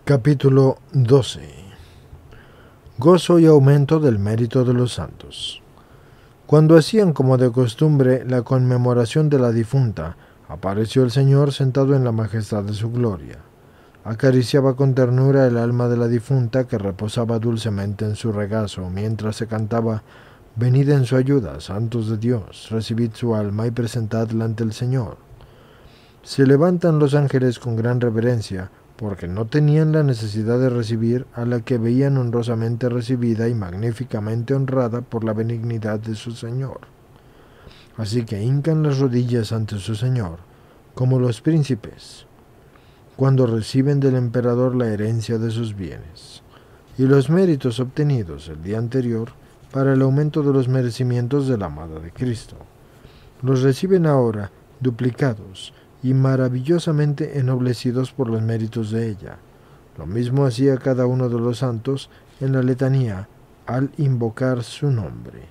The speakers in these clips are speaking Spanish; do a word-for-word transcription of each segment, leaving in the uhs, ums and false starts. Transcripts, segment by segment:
Capítulo doce. Gozo y aumento del mérito de los santos. Cuando hacían como de costumbre la conmemoración de la difunta, apareció el Señor sentado en la majestad de su gloria. Acariciaba con ternura el alma de la difunta que reposaba dulcemente en su regazo, mientras se cantaba: «Venid en su ayuda, santos de Dios, recibid su alma y presentadla ante el Señor». Se levantan los ángeles con gran reverencia, porque no tenían la necesidad de recibir a la que veían honrosamente recibida y magníficamente honrada por la benignidad de su Señor. Así que hincan las rodillas ante su Señor, como los príncipes, cuando reciben del emperador la herencia de sus bienes, y los méritos obtenidos el día anterior para el aumento de los merecimientos de la amada de Cristo. Los reciben ahora duplicados y maravillosamente ennoblecidos por los méritos de ella. Lo mismo hacía cada uno de los santos en la letanía al invocar su nombre.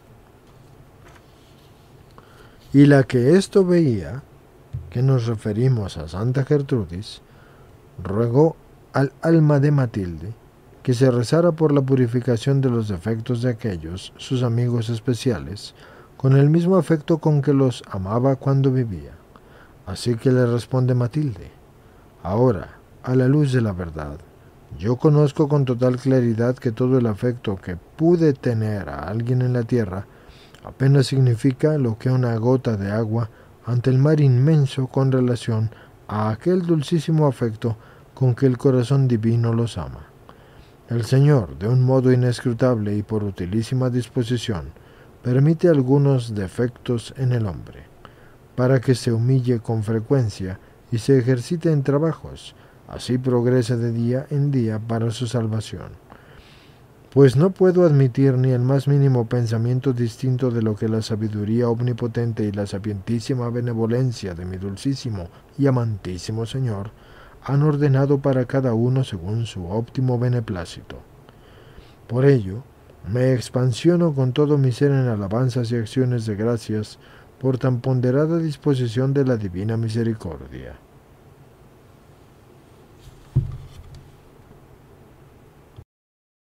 Y la que esto veía, que nos referimos a Santa Gertrudis, rogó al alma de Matilde que se rezara por la purificación de los defectos de aquellos, sus amigos especiales, con el mismo afecto con que los amaba cuando vivía. Así que le responde Matilde: «Ahora, a la luz de la verdad, yo conozco con total claridad que todo el afecto que pude tener a alguien en la tierra apenas significa lo que una gota de agua ante el mar inmenso con relación a aquel dulcísimo afecto con que el corazón divino los ama. El Señor, de un modo inescrutable y por utilísima disposición, permite algunos defectos en el hombre, para que se humille con frecuencia y se ejercite en trabajos, así progrese de día en día para su salvación. Pues no puedo admitir ni el más mínimo pensamiento distinto de lo que la sabiduría omnipotente y la sapientísima benevolencia de mi dulcísimo y amantísimo Señor han ordenado para cada uno según su óptimo beneplácito. Por ello, me expansiono con todo mi ser en alabanzas y acciones de gracias por tan ponderada disposición de la divina misericordia».